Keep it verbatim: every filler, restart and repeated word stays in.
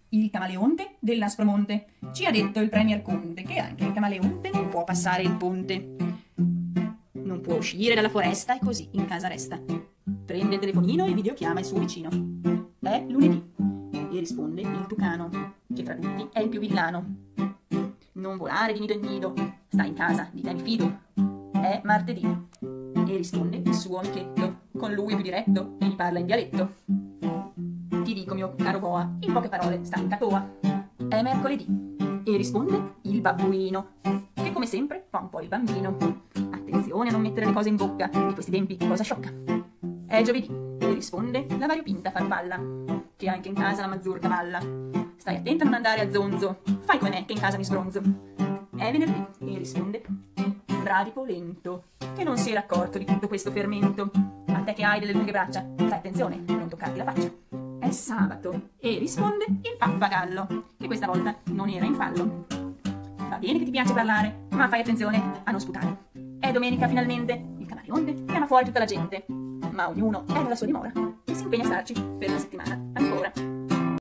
Il camaleonte dell'Aspromonte. Ci ha detto il Premier Conte che anche il camaleonte non può passare il ponte. Non può uscire dalla foresta e così in casa resta. Prende il telefonino e videochiama il suo vicino. È lunedì e risponde il tucano, che fra tutti è il più villano. Non volare di nido in nido, stai in casa, di te mi fido. È martedì e risponde il suo amichetto, con lui è più diretto e gli parla in dialetto. Ti dico mio caro boa, in poche parole sta in catoa. È mercoledì e risponde il babbuino, che come sempre fa un po' il bambino. Attenzione a non mettere le cose in bocca, di questi tempi cosa sciocca. È giovedì e risponde la variopinta farfalla, che anche in casa la mazurka balla. Stai attenta a non andare a zonzo, fai come me che in casa mi sbronzo. È venerdì e risponde Bradipo lento, che non si era accorto di tutto questo fermento. A te che hai delle lunghe braccia, fai attenzione a non toccarti la faccia. È sabato e risponde il pappagallo, che questa volta non era in fallo. Va bene che ti piace parlare, ma fai attenzione a non sputare. È domenica finalmente, il camaleonte chiama fuori tutta la gente, ma ognuno è nella sua dimora e si impegna a starci per una settimana ancora.